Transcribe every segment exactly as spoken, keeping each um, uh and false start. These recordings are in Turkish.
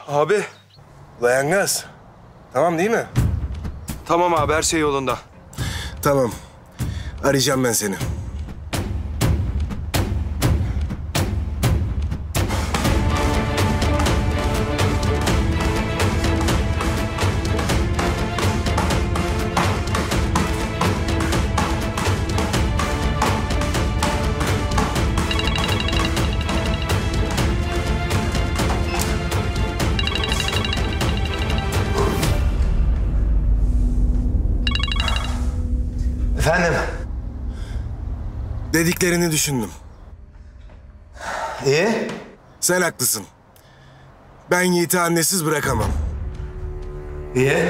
Abi. Ulan Gaz. Tamam değil mi? Tamam abi, her şey yolunda. Tamam. Arayacağım ben seni. Efendim? Dediklerini düşündüm. İyi. Sen haklısın. Ben Yiğit'i annesiz bırakamam. İyi.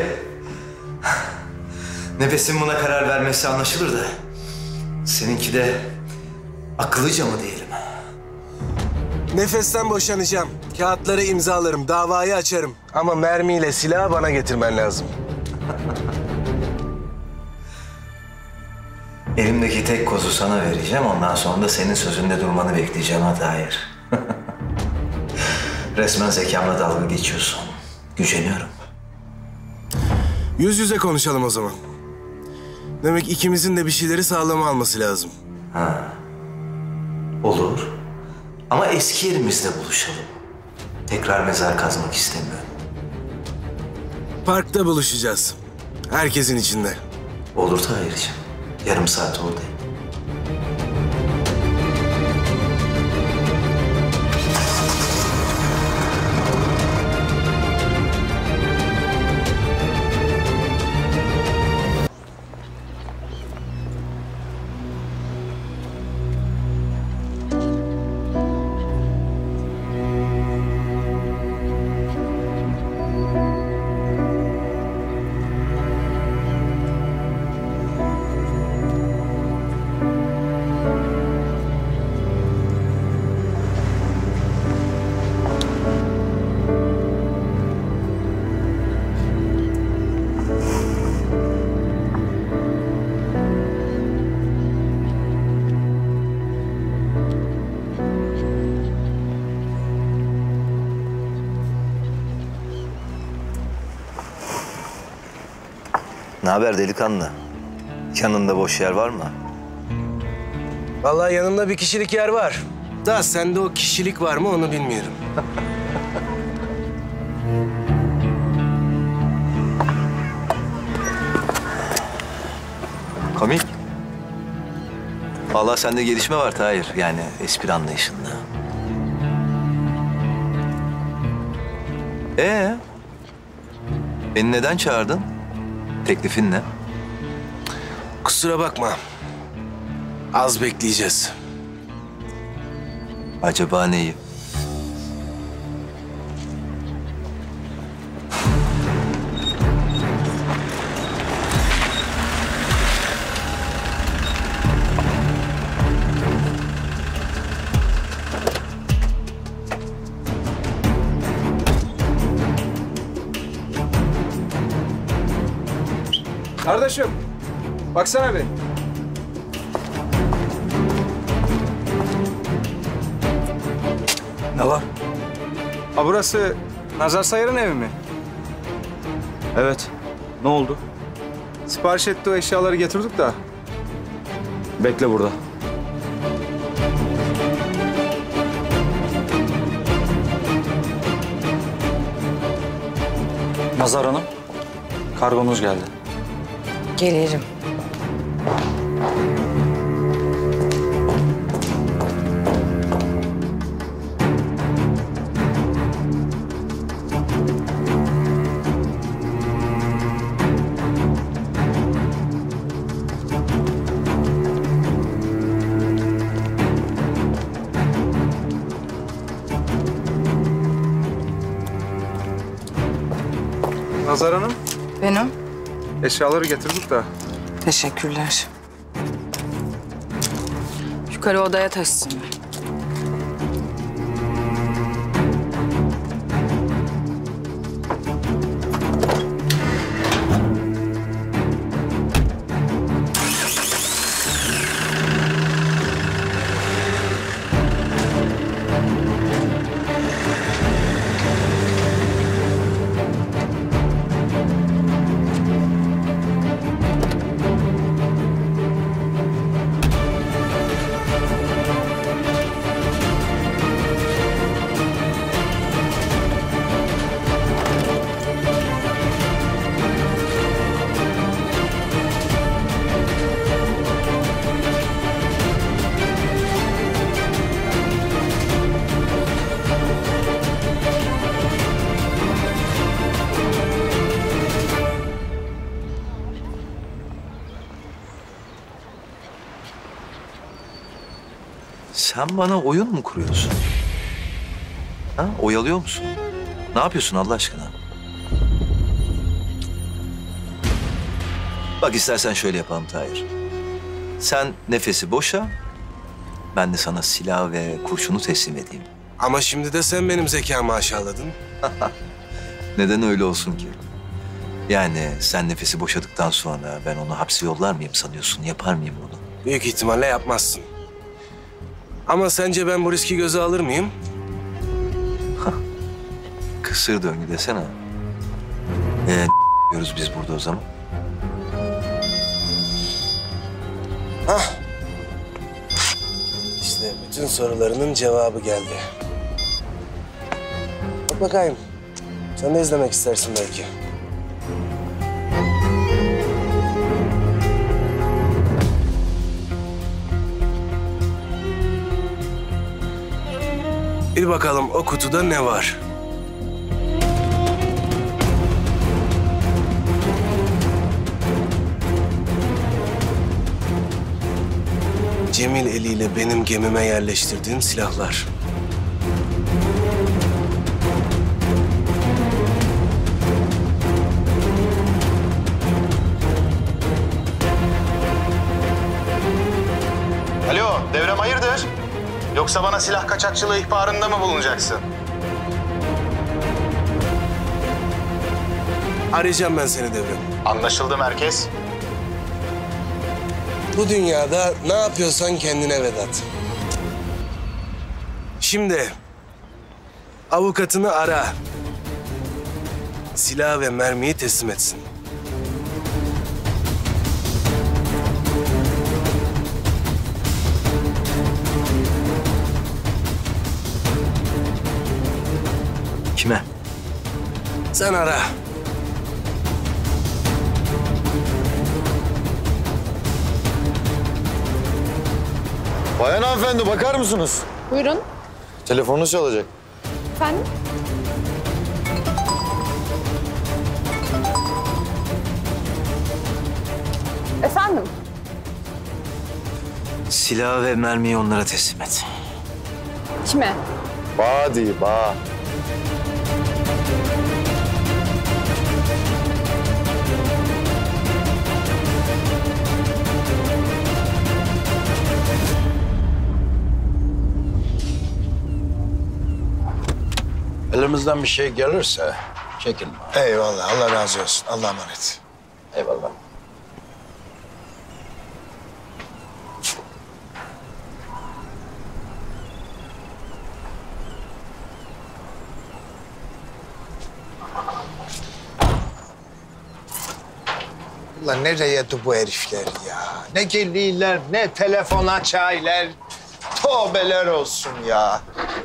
Nefesin buna karar vermesi anlaşılır da... seninki de akıllıca mı diyelim? Nefesten boşanacağım. Kağıtları imzalarım, davayı açarım. Ama mermiyle silahı bana getirmen lazım. Elimdeki tek kozu sana vereceğim. Ondan sonra da senin sözünde durmanı bekleyeceğim ha Tahir. Resmen zekamla dalga geçiyorsun. Güceniyorum. Yüz yüze konuşalım o zaman. Demek ikimizin de bir şeyleri sağlama alması lazım. Ha. Olur. Ama eski yerimizde buluşalım. Tekrar mezar kazmak istemiyorum. Parkta buluşacağız. Herkesin içinde. Olur Tahir'ciğim. Yarım saat oradayım. Ne haber delikanlı? Yanında boş yer var mı? Vallahi yanımda bir kişilik yer var. Da sende o kişilik var mı onu bilmiyorum. Komik. Vallahi sende gelişme var Tahir. Yani espri anlayışında. Ee, beni neden çağırdın? Teklifin ne? Kusura bakma. Az bekleyeceğiz. Acaba neyi? Kardeşim, baksana bir. Ne var? Ha, burası Nazar Sayar'ın evi mi? Evet. Ne oldu? Sipariş ettiği o eşyaları getirdik de. Bekle burada. Nazar Hanım, kargonuz geldi. Gelirim. Nazar Hanım, Benim. eşyaları getirdik de. Teşekkürler. Yukarı odaya taşısınlar. Sen bana oyun mu kuruyorsun? Ha? Oyalıyor musun? Ne yapıyorsun Allah aşkına? Bak istersen şöyle yapalım Tahir. Sen nefesi boşa, ben de sana silah ve kurşunu teslim edeyim. Ama şimdi de sen benim zekamı aşağıladın. Neden öyle olsun ki? Yani sen nefesi boşadıktan sonra ben onu hapse yollar mıyım sanıyorsun? Yapar mıyım bunu? Büyük ihtimalle yapmazsın. Ama sence ben bu riski göze alır mıyım? Kısır döngü desene. Ee, diyoruz biz burada o zaman. Hah. İşte bütün sorularının cevabı geldi. Bak bakayım. Sen de izlemek istersin belki. Bir bakalım o kutuda ne var? Cemil eliyle benim gemime yerleştirdiğim silahlar. Alo, Devrem hayırdır? Yoksa bana silah kaçakçılığı ihbarında mı bulunacaksın? Arayacağım ben seni Devrem. Anlaşıldı merkez. Bu dünyada ne yapıyorsan kendine Vedat. Şimdi avukatını ara. Silah ve mermiyi teslim etsin. Kime? Sen ara. Bayan hanımefendi bakar mısınız? Buyurun. Telefonunuz çalacak. Efendim? Efendim? Silah ve mermiyi onlara teslim et. Kime? Bağ değil, bağ. Elimizden bir şey gelirse çekinme. Eyvallah, Allah razı olsun. Allah'a emanet. Eyvallah. Ulan nereye yetti bu herifler ya? Ne geliyorlar, ne telefon açaylar. Tövbeler olsun ya.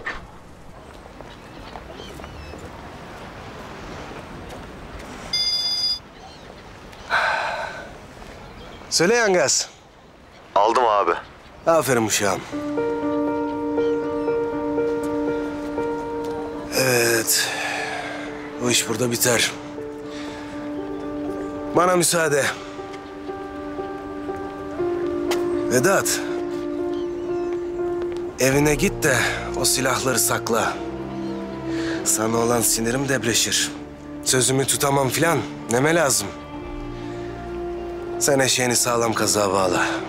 Söyle Yangaz. Aldım abi. Aferin uşağım. Evet. Bu iş burada biter. Bana müsaade. Vedat. Evine git de o silahları sakla. Sana olan sinirim debreşir. Sözümü tutamam filan. Neme lazım? Sen eşeğini sağlam kazığa bağla.